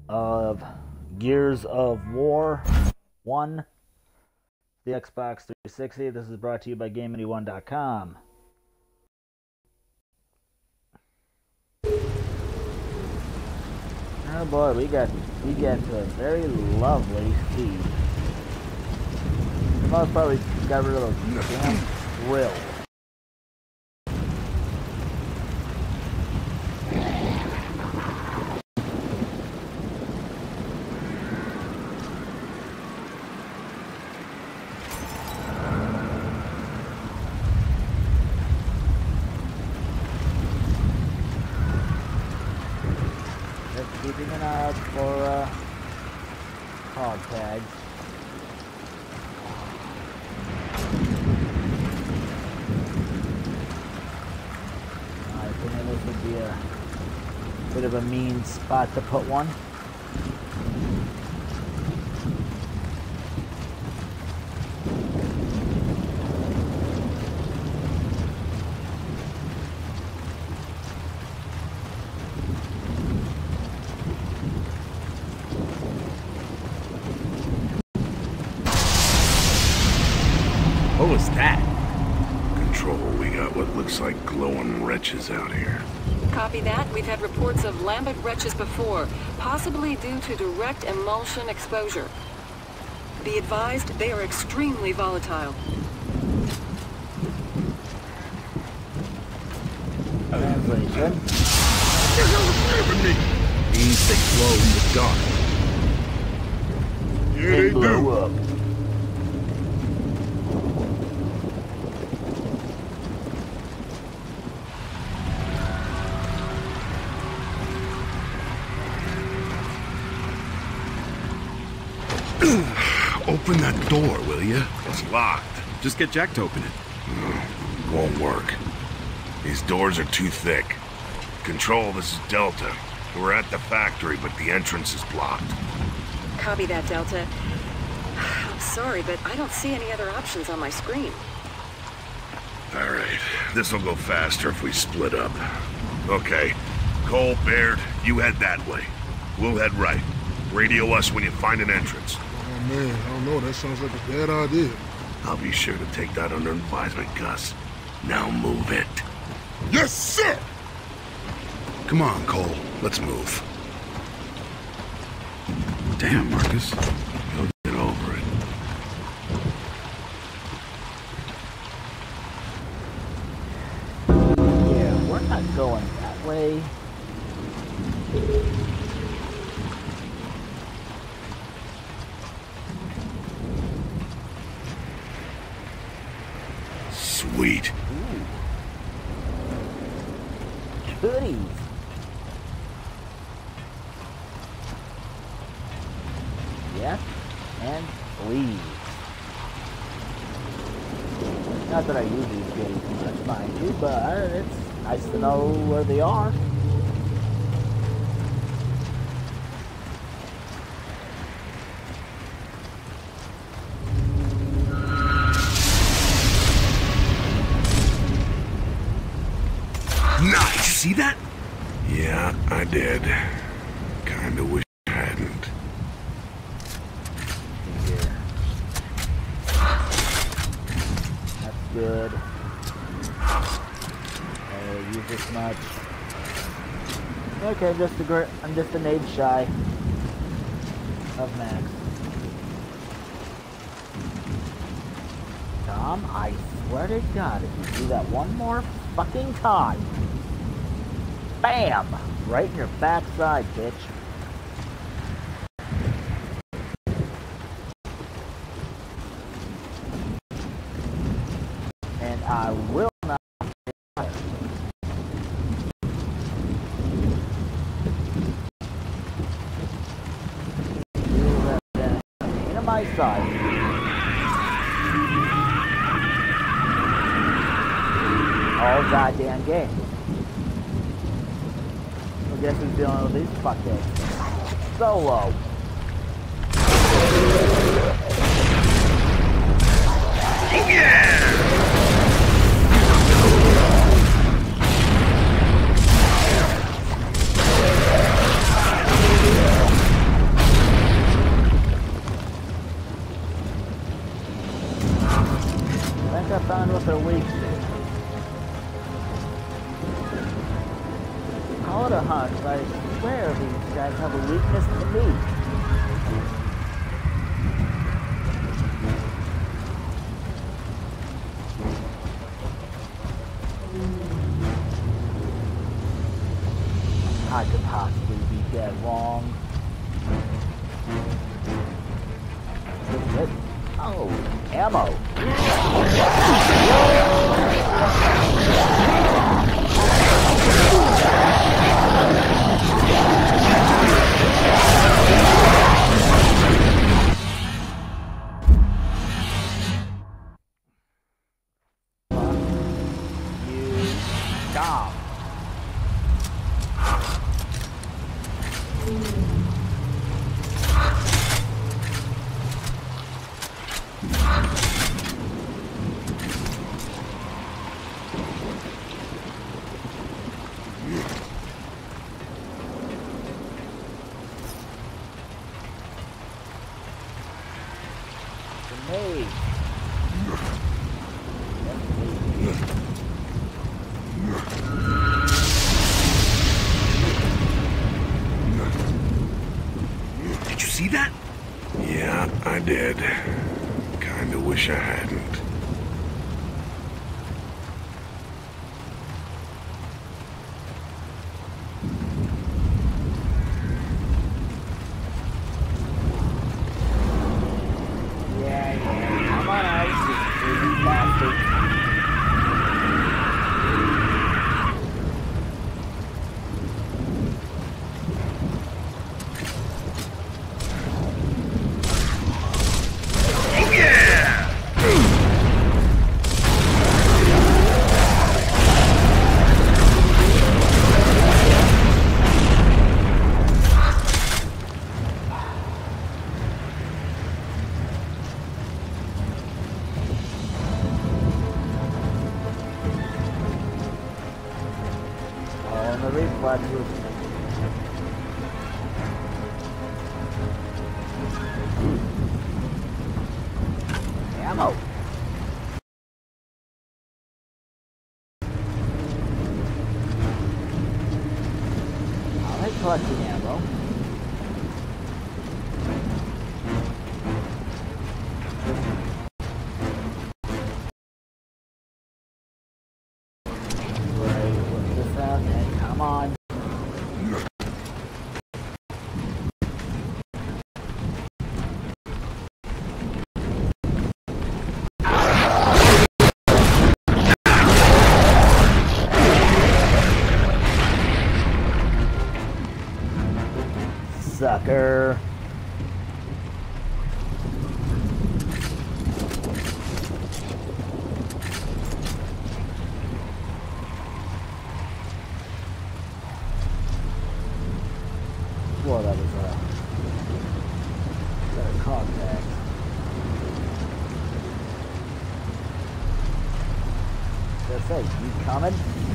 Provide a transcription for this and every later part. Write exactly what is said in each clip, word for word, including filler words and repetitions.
of Gears of War one, the Xbox three sixty. This is brought to you by Game Anyone dot com. Oh boy, we got we got a very lovely speed. The most probably got rid of those damn grills. Keeping an eye out for uh, hog tags. I think this would be a bit of a mean spot to put one. What was that? Control, we got what looks like glowing wretches out here. Copy that. We've had reports of lambent wretches before, possibly due to direct emulsion exposure. Be advised, they are extremely volatile. Translation. What the hell is grabbing me? Means they glow in the dark. Yeah, they blow do. up. Open that door, will you? It's locked. Just get Jack to open it. Won't work. These doors are too thick. Control, this is Delta. We're at the factory, but the entrance is blocked. Copy that, Delta. I'm sorry, but I don't see any other options on my screen. All right, this'll go faster if we split up. Okay, Cole, Baird, you head that way. We'll head right. Radio us when you find an entrance. Oh man, I don't know, that sounds like a bad idea. I'll be sure to take that under advisement, Gus. Now move it. Yes, sir! Come on, Cole, let's move. Damn, Marcus. You'll get over it. Yeah, we're not going that way. Sweet. Ooh. Goodies. Yes, and please. Not that I use these goodies much, mind you, but it's nice to know where they are. Nice! See that? Yeah, I did. Kinda wish I hadn't. Here. That's good. Uh, use this much. Okay, just a gr I'm just an age shy of max. Tom, I swear to God, if you do that one more fucking time, bam! Right in your backside, bitch. And I will not fire. You have been a pain in my side. All goddamn game. I guess who's dealing with these fuckheads? Solo. Oh yeah! swear these guys have a weakness to me. I could possibly be dead wrong. Oh, ammo. You stop. Grenade. Did you see that? Yeah, I did. Kinda wish I hadn't. Yeah, yeah. Come on out, you dirty bastard. On the reflexes. Ammo. I like collecting ammo. Right, what's this out? And come on. Sucker. Well, that was a, that a contact. That's it. You coming?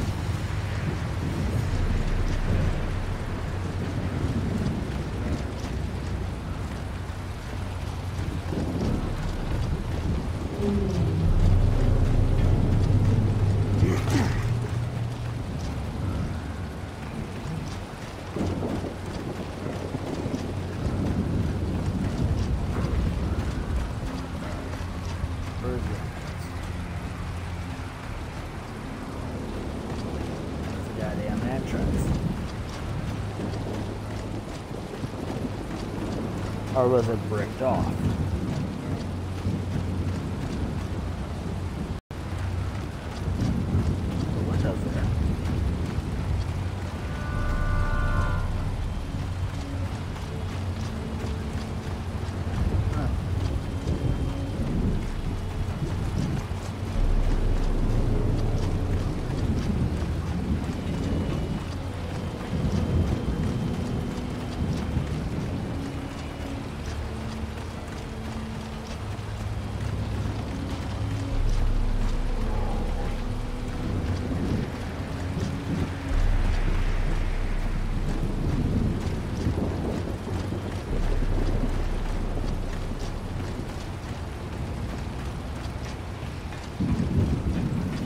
Where's it? That's the goddamn entrance. Or was it bricked off? The window's there.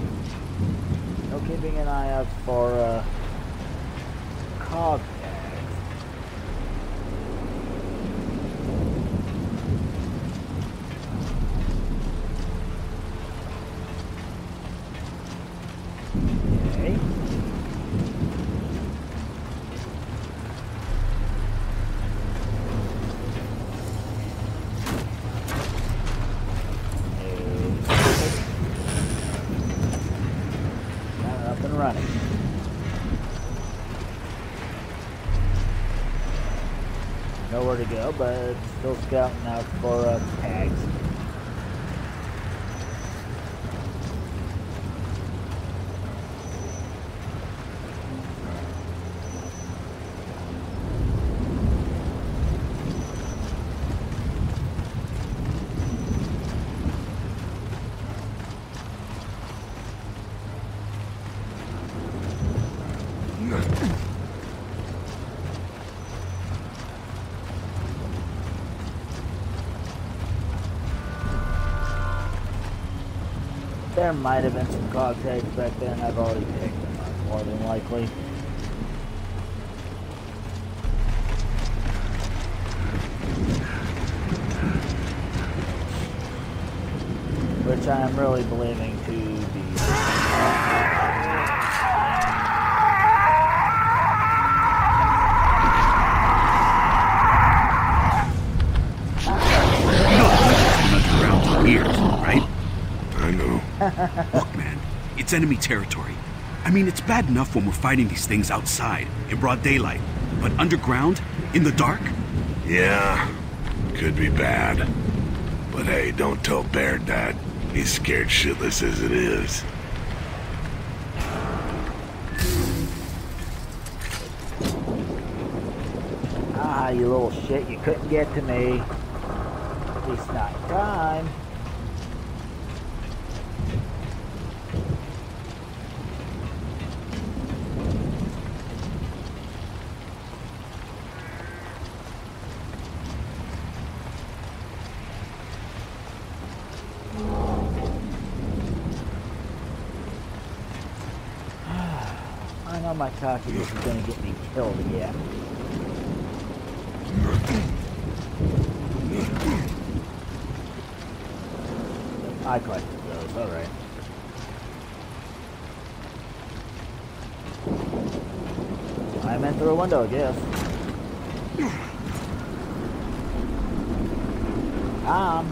No keeping an eye out for uh, cog tags. nowhere to go, but still scouting out for uh, tags. There might have been some cog tags back there, and I've already picked them up, more than likely. Which I am really believing to be... Underground years, right? I know. Look, man, it's enemy territory. I mean, it's bad enough when we're fighting these things outside, in broad daylight. But underground? In the dark? Yeah, could be bad. But hey, don't tell Baird that. He's scared shitless as it is. Ah, you little shit, you couldn't get to me. At least not in time. I know my cockiness is gonna get me killed again. I collected those, alright. I meant through a window, I guess. Um.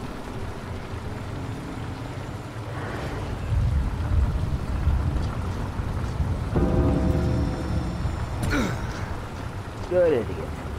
Good idiot.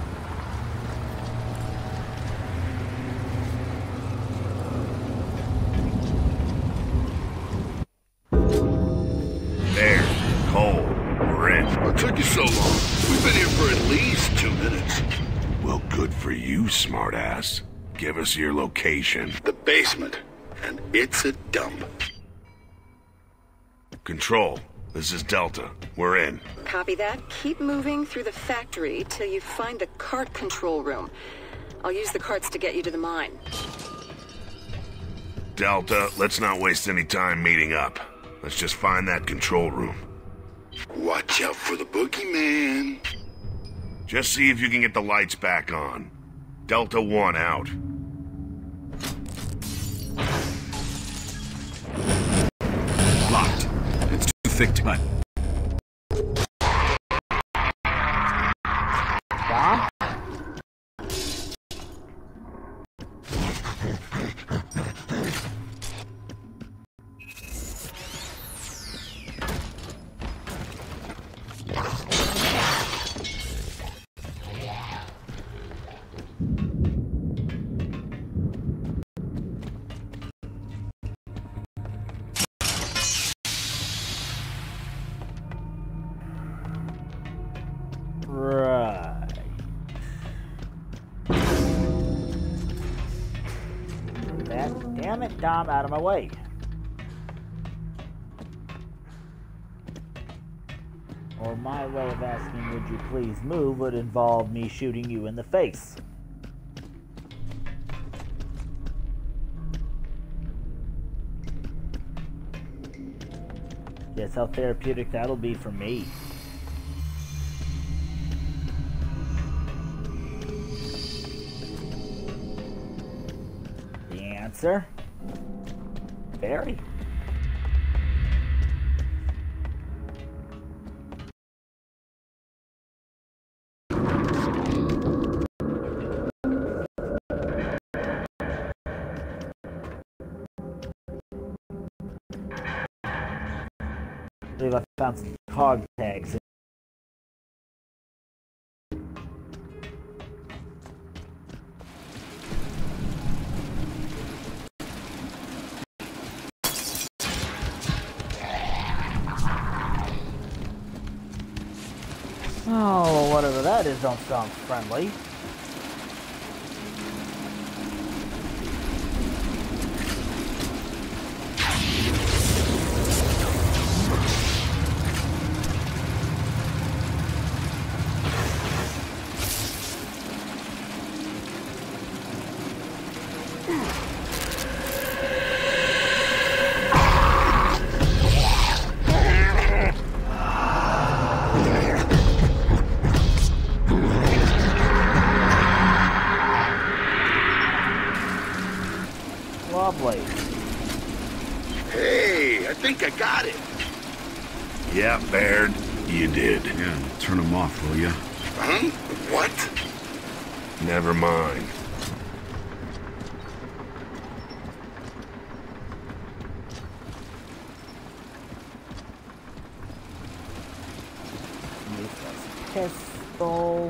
There, Cole, we're in. What took you so long? We've been here for at least two minutes. Well, good for you, smartass. Give us your location. The basement. And it's a dump. Control, this is Delta. We're in. Copy that. Keep moving through the factory till you find the cart control room. I'll use the carts to get you to the mine. Delta, let's not waste any time meeting up. Let's just find that control room. Watch out for the boogeyman. Just see if you can get the lights back on. Delta one out. Locked. It's too thick to cut. Dom? Right. That, damn it, Dom, out of my way. Or my way of asking, would you please move, would involve me shooting you in the face. Guess how therapeutic that'll be for me. The answer? Very. I believe I found some cog tags. Oh, whatever that is don't sound friendly. Lovely. Hey, I think I got it. Yeah, Baird, you did. Yeah, turn them off, will ya? Huh? What? Never mind. Useless pistol.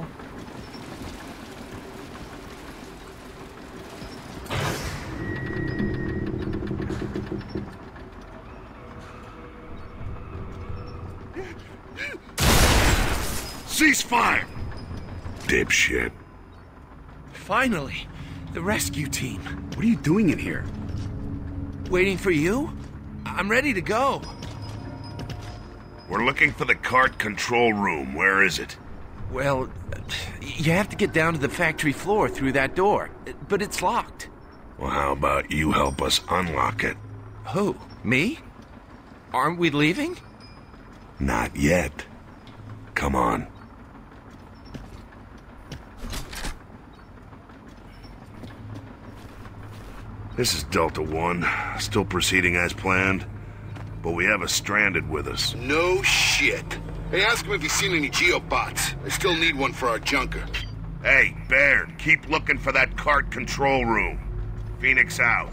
Cease fire! Dipshit. Finally, the rescue team. What are you doing in here? Waiting for you? I'm ready to go. We're looking for the cart control room. Where is it? Well, you have to get down to the factory floor through that door, but it's locked. Well, how about you help us unlock it? Who? Me? Aren't we leaving? Not yet. Come on. This is Delta One, still proceeding as planned, but we have a stranded with us. No shit. Hey, ask him if he's seen any geobots. I still need one for our junker. Hey, Baird, keep looking for that cart control room. Phoenix out.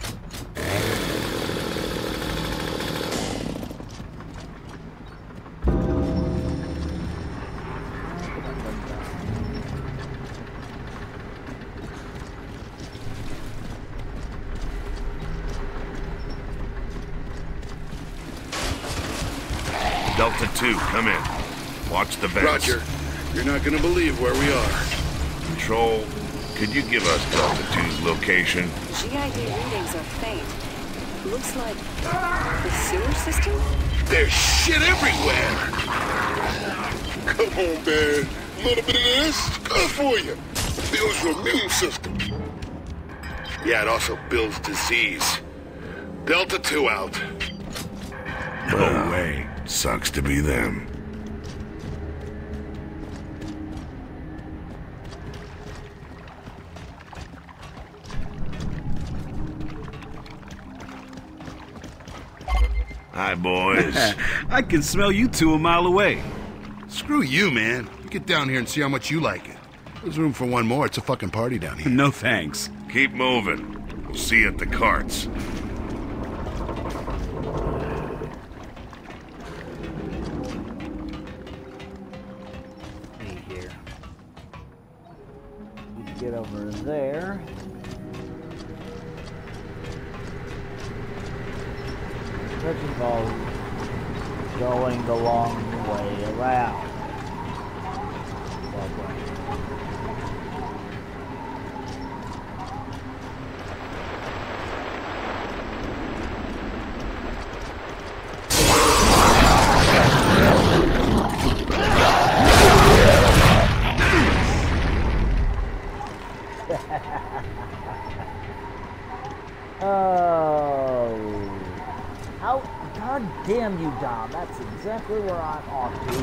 Delta two, come in. Watch the vents. Roger. You're not gonna believe where we are. Control, could you give us Delta two's location? G I D readings are faint. Looks like the sewer system? There's shit everywhere! Come on, man. A little bit of this, good for you. Builds your immune system. Yeah, it also builds disease. Delta two out. No way. Sucks to be them. Hi, boys. I can smell you two a mile away. Screw you, man. Get down here and see how much you like it. There's room for one more. It's a fucking party down here. No thanks. Keep moving. We'll see you at the carts. See here. We can get over there. Which involves going the long way around. Lovely. Oh, how, god damn you, Dom. That's exactly where I'm off to.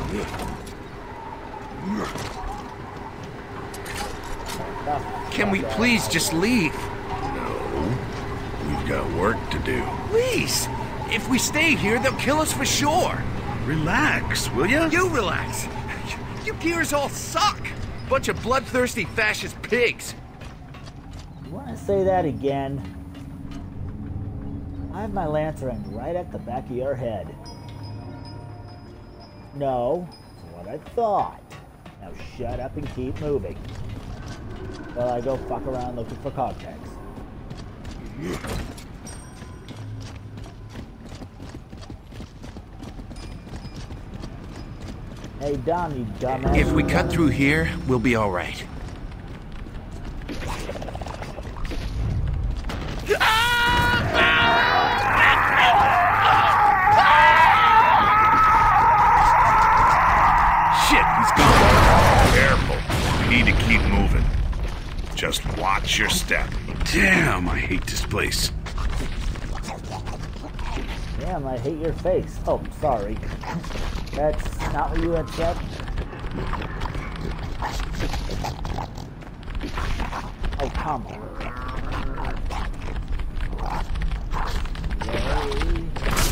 Can we please just leave? No. We've got work to do. Please! If we stay here, they'll kill us for sure. Relax, will ya? You relax. You gears all suck. Bunch of bloodthirsty fascist pigs. You want to say that again? I have my Lancer aimed right at the back of your head. No, that's what I thought. Now shut up and keep moving. While I go fuck around looking for contacts. Hey, Don, you dumbass. If we cut through here, we'll be all right. Shit, he's gone. Careful. We need to keep moving. Just watch your step. Damn, I hate this place. Damn, I hate your face. Oh, sorry. That's not what you had said. Oh, come on. Yay.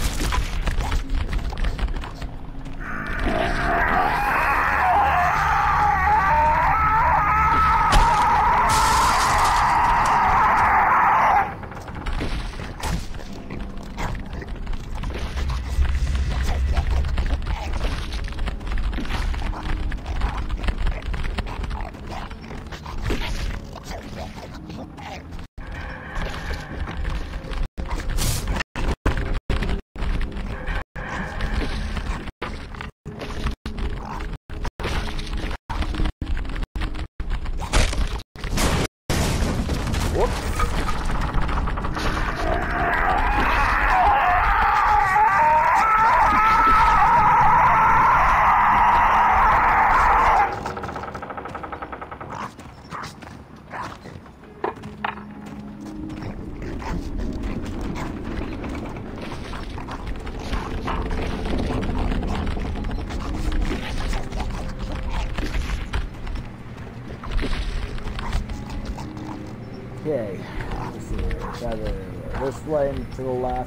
Okay, let's see here. Got uh, this lane to the left.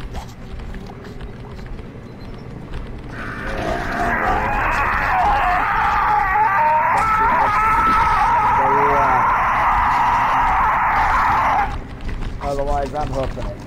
Otherwise, I'm hoofing it.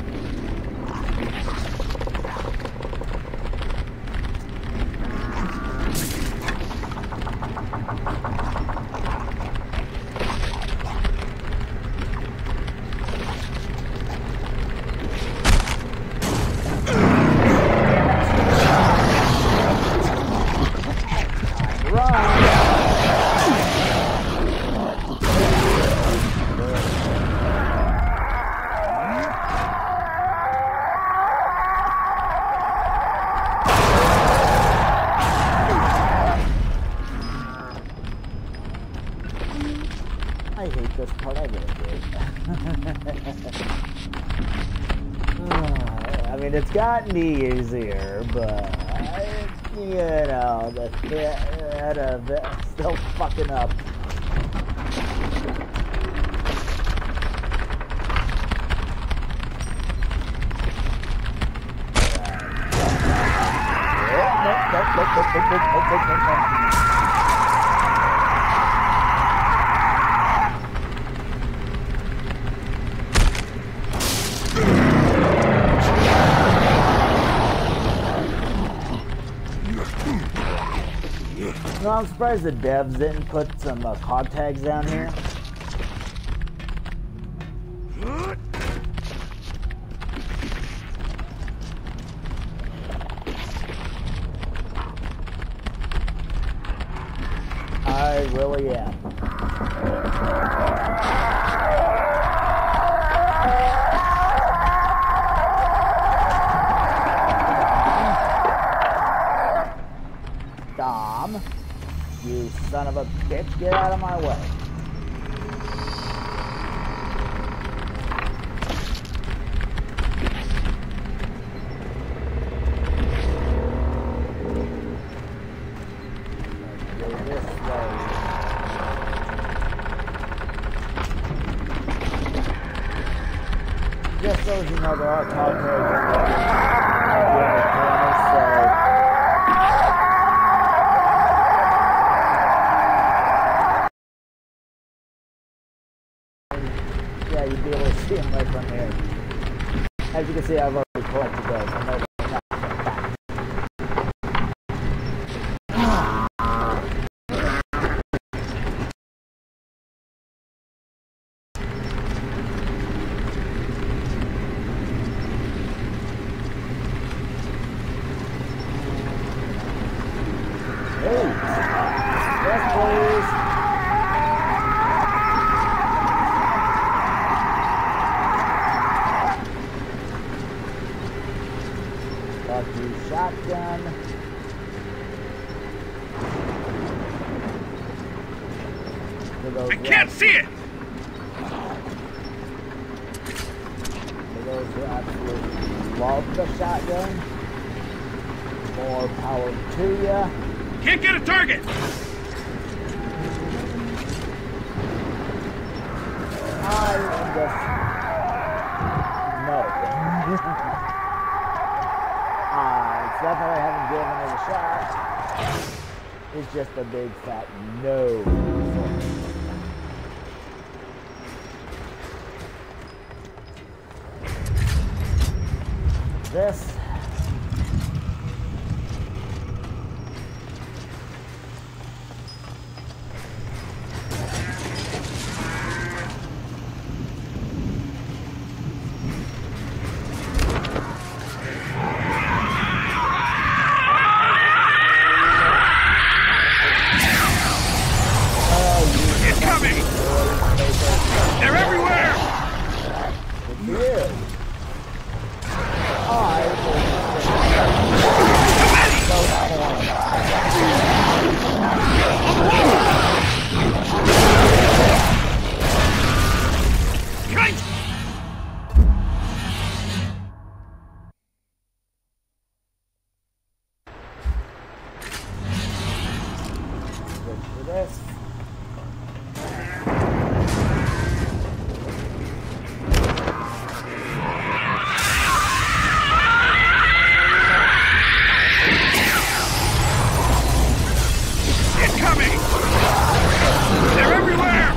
I hate this part, I really do. I mean, it's gotten easier, but, you know, the threat of it still fucking up. No, I'm surprised the devs didn't put some uh, cog tags down here. I really am. Dom, you son of a bitch, get out of my way. Just so you know, there are cog tags in the corner, so yeah, you'd be able to see them right from here. As you can see, I've already collected those. I know they're not back. For those I can't see it! For those who absolutely love the shotgun, more power to ya. Can't get a target! I am just... no. uh, it's not that I haven't given it a shot. It's just a big fat no. This... They're everywhere! It's you. I Right! Switch for this. They're everywhere!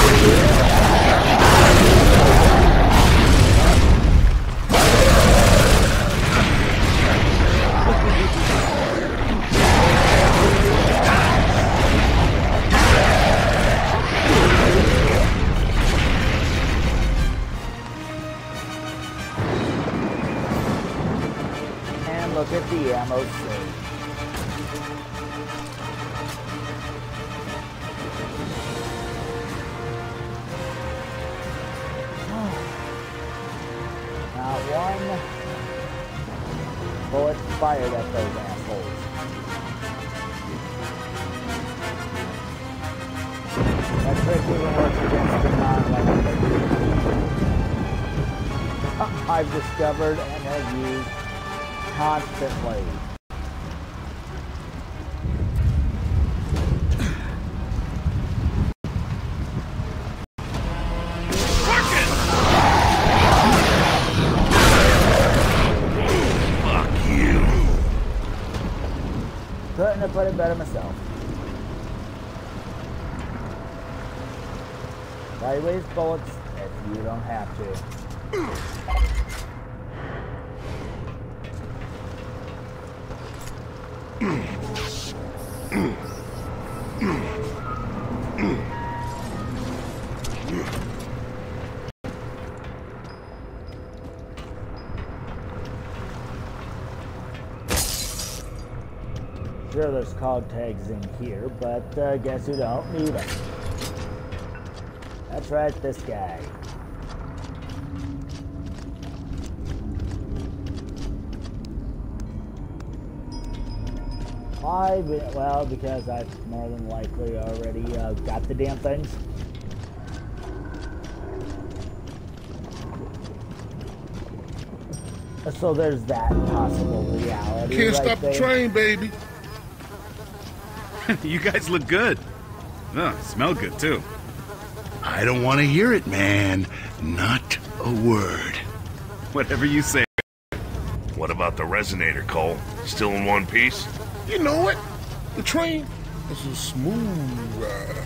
And look at the ammo save. Not one bullet fired at those assholes. That trick even works against the non-weapon. I've discovered and have used constantly. Couldn't have put it better myself. Why waste bullets if you don't have to? Sure, there's cog tags in here, but uh, guess who don't need them? That's right, this guy. Why? Well, because I've more than likely already uh, got the damn things. So there's that possible reality. Can't right stop there. the train, baby. You guys look good. Oh, smell good, too. I don't want to hear it, man. Not a word. Whatever you say. What about the resonator, Cole? Still in one piece? You know it. The train is a smooth ride.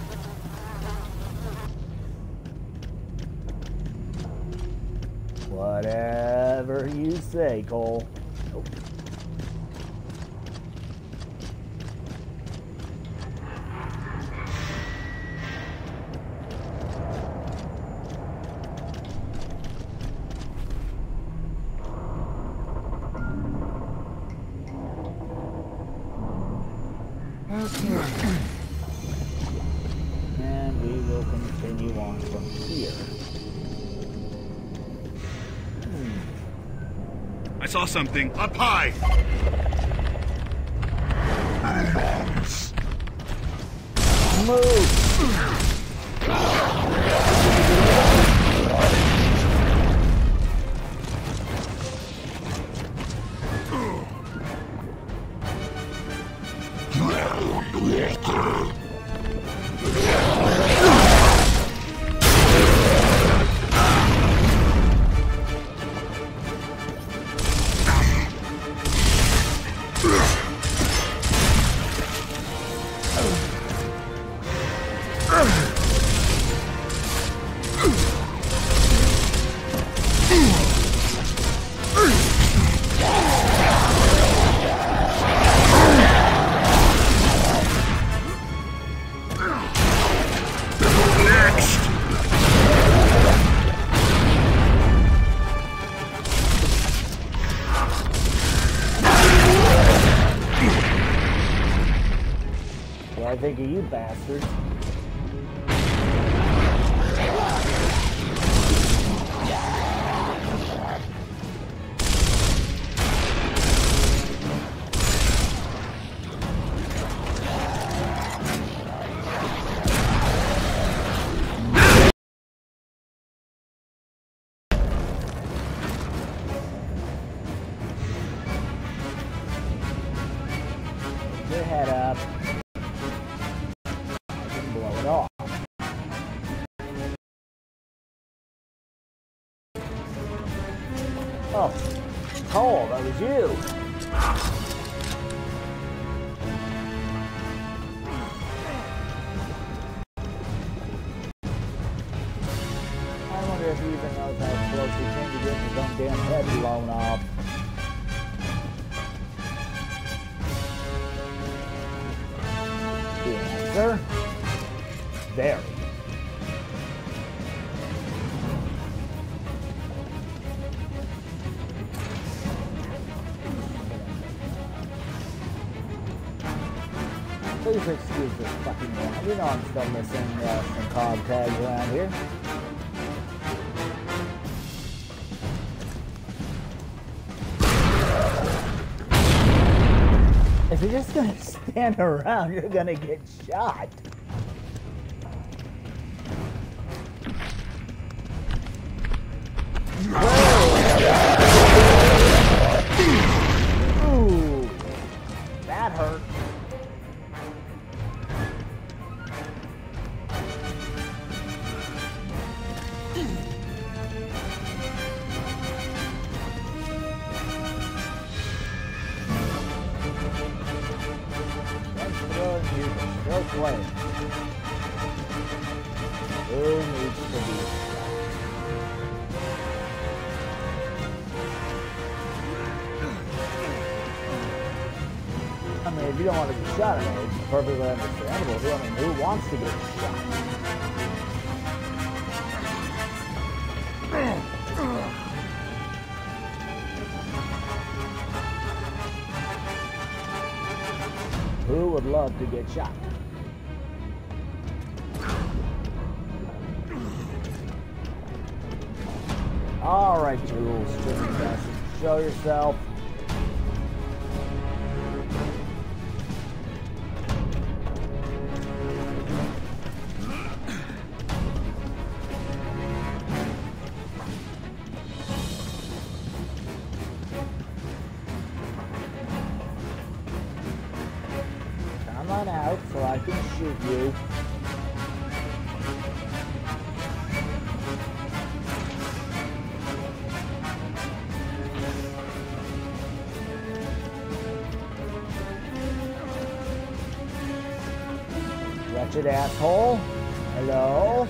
Whatever you say, Cole. Nope. And we will continue on from here. I saw something. Up high! Move! I think of you bastards. Your head up. I can blow it off. Oh, Cole, that was you. I wonder if he even knows how close he came to getting his own damn head blown off. The answer? Very. Please excuse this fucking one. You know I'm still missing uh, some cog tags around here. If you're just gonna stand around, you're gonna get shot. Ooh, that hurt. Stroke way. Who needs to be shot? I mean, if you don't want to be shot, I mean, it's perfectly understandable. I mean, who wants to get shot? Who would love to get shot? Alright, you little stupid bastard. Show yourself. Come on out so I can shoot you. Wretched asshole. Hello?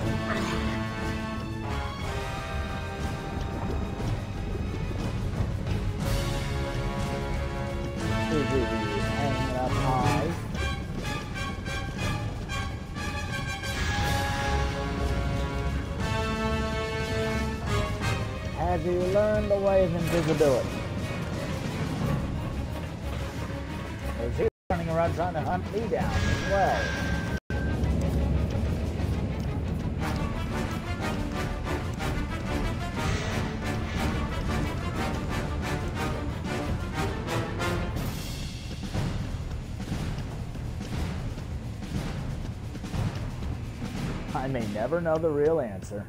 Hanging up high. Have you learned the way of invisibility? Or is he running around trying to hunt me down as well? I may never know the real answer.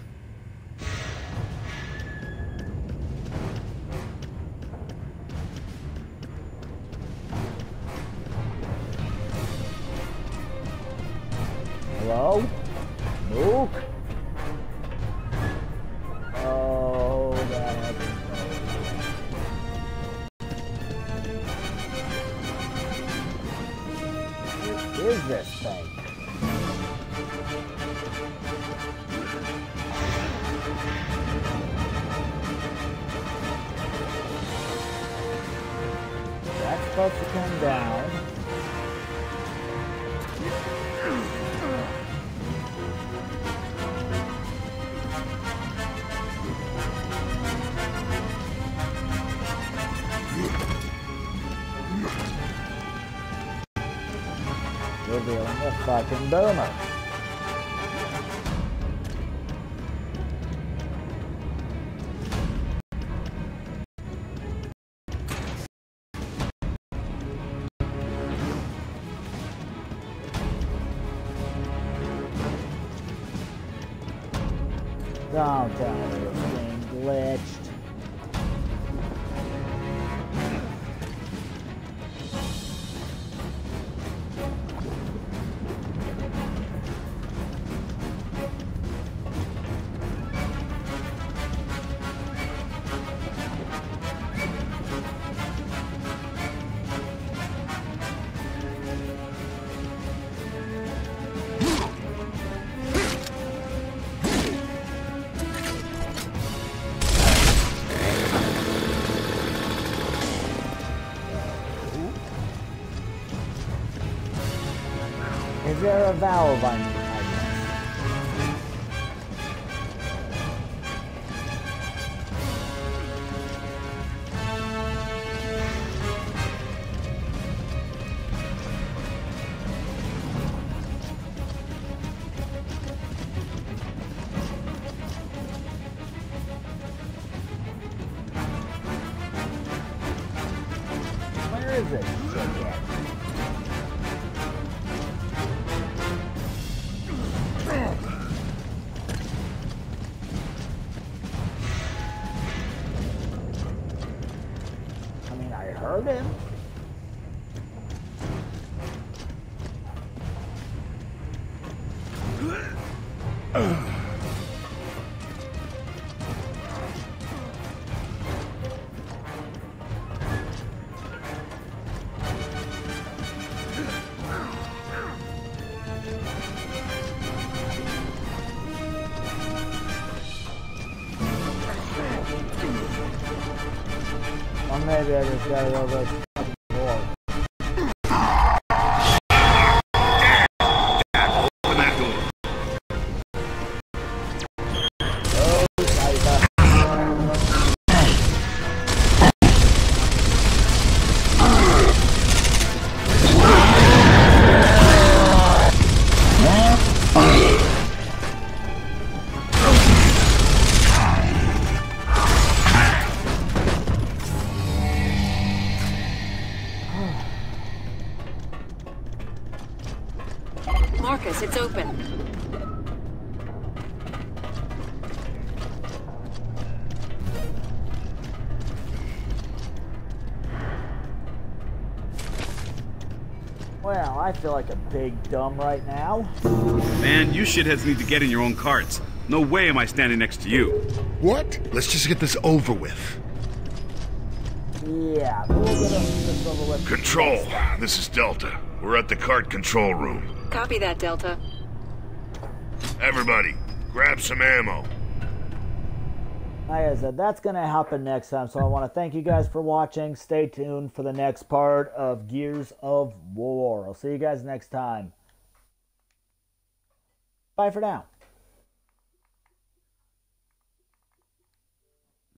Hello? Mook? Oh, that hasn't What is this thing? That's supposed to come down. revealing a fucking boomer. Don't tell me this thing glitched. Is there a valve on this? Where is it? Shit. I mean, I heard him. Or maybe I just gotta go this fucking door. Open that door. Oh, Tiger. Marcus, it's open. Well, I feel like a big dumb right now. Man, you shitheads need to get in your own carts. No way am I standing next to you. What? Let's just get this over with. Yeah, we'll get this over with. Control, this is Delta. We're at the cart control room. Copy that, Delta. Everybody, grab some ammo. Like I said, that's going to happen next time. So I want to thank you guys for watching. Stay tuned for the next part of Gears of War. I'll see you guys next time. Bye for now.